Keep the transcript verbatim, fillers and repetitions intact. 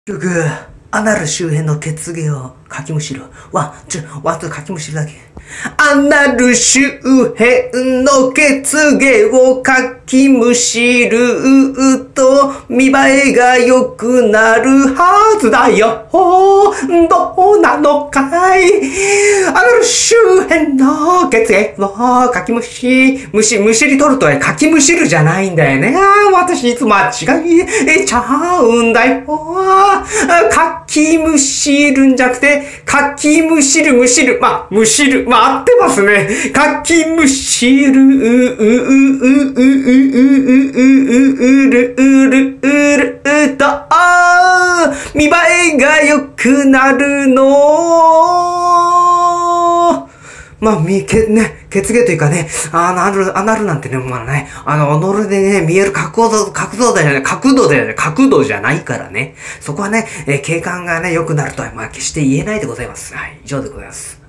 結局、アナル周辺の血芸をかきむしる。ワン、チュー、ワン、ツーかきむしるだけ。アナル周辺の血芸をかきむしると見栄えが良くなるはずだよ。どうなのかい。アナル周辺の血芸をかきむし、むし、むしり取るとはかきむしるじゃないんだよね。私いつも間違えちゃうんだよ。かきむしるんじゃなくて、かきむしるむしる。まあ、むしる。まあ、合ってますね。かきむしる、う、う、う、う、う、う、う、う、うる、うる、うる、うと、見栄えが良くなるの。まあ、み、け、ね、血芸というかね、アナル、アナルなんてね、まあね、あの、己でね、見える角度、角度だよね、角度だよね、角度じゃないからね。そこはね、えー、景観がね、良くなるとは、まあ、決して言えないでございます。はい、以上でございます。